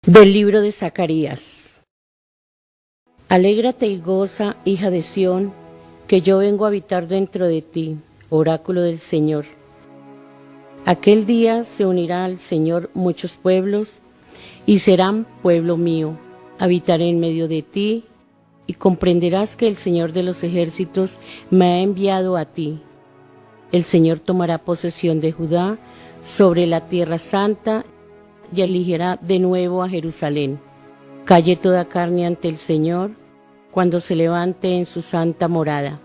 Del libro de Zacarías. Alégrate y goza, hija de Sión, que yo vengo a habitar dentro de ti, oráculo del Señor. Aquel día se unirá al Señor muchos pueblos, y serán pueblo mío. Habitaré en medio de ti, y comprenderás que el Señor de los ejércitos me ha enviado a ti. El Señor tomará posesión de Judá sobre la tierra santa, y elegirá de nuevo a Jerusalén. Calle toda carne ante el Señor, cuando se levante en su santa morada.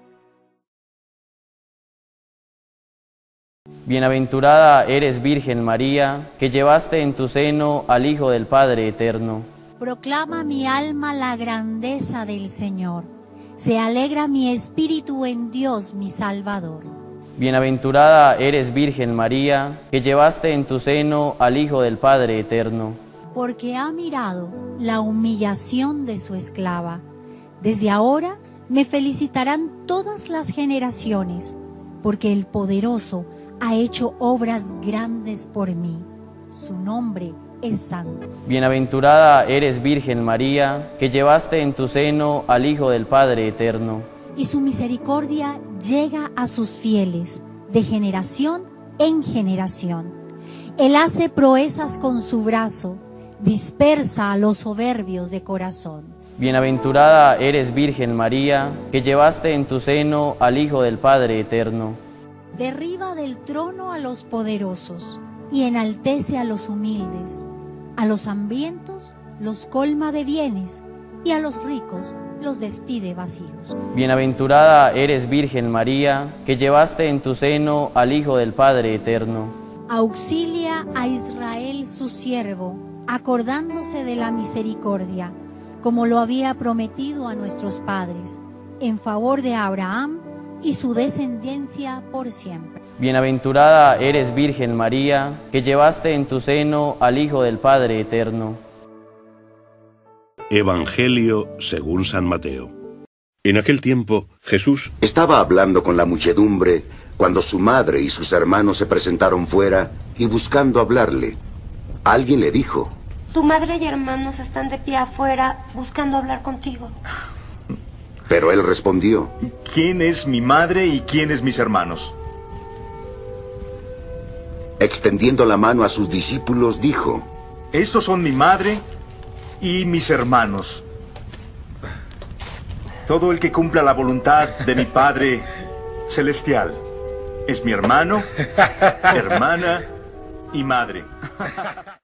Bienaventurada eres, Virgen María, que llevaste en tu seno al Hijo del Padre Eterno. Proclama mi alma la grandeza del Señor. Se alegra mi espíritu en Dios mi Salvador. Bienaventurada eres, Virgen María, que llevaste en tu seno al Hijo del Padre Eterno. Porque ha mirado la humillación de su esclava. Desde ahora me felicitarán todas las generaciones, porque el Poderoso ha hecho obras grandes por mí. Su nombre es santo. Bienaventurada eres, Virgen María, que llevaste en tu seno al Hijo del Padre Eterno. Y su misericordia llega a sus fieles, de generación en generación. Él hace proezas con su brazo, dispersa a los soberbios de corazón. Bienaventurada eres, Virgen María, que llevaste en tu seno al Hijo del Padre Eterno. Derriba del trono a los poderosos y enaltece a los humildes. A los hambrientos los colma de bienes y a los ricos los despide vacíos. Bienaventurada eres, Virgen María, que llevaste en tu seno al Hijo del Padre Eterno. Auxilia a Israel su siervo, acordándose de la misericordia, como lo había prometido a nuestros padres, en favor de Abraham y su descendencia por siempre. Bienaventurada eres, Virgen María, que llevaste en tu seno al Hijo del Padre Eterno. Evangelio según San Mateo. En aquel tiempo, Jesús estaba hablando con la muchedumbre cuando su madre y sus hermanos se presentaron fuera y buscando hablarle. Alguien le dijo: Tu madre y hermanos están de pie afuera buscando hablar contigo. Pero él respondió: ¿Quién es mi madre y quiénes mis hermanos? Extendiendo la mano a sus discípulos, dijo: Estos son mi madre y mis hermanos. Todo el que cumpla la voluntad de mi Padre Celestial es mi hermano, hermana y madre.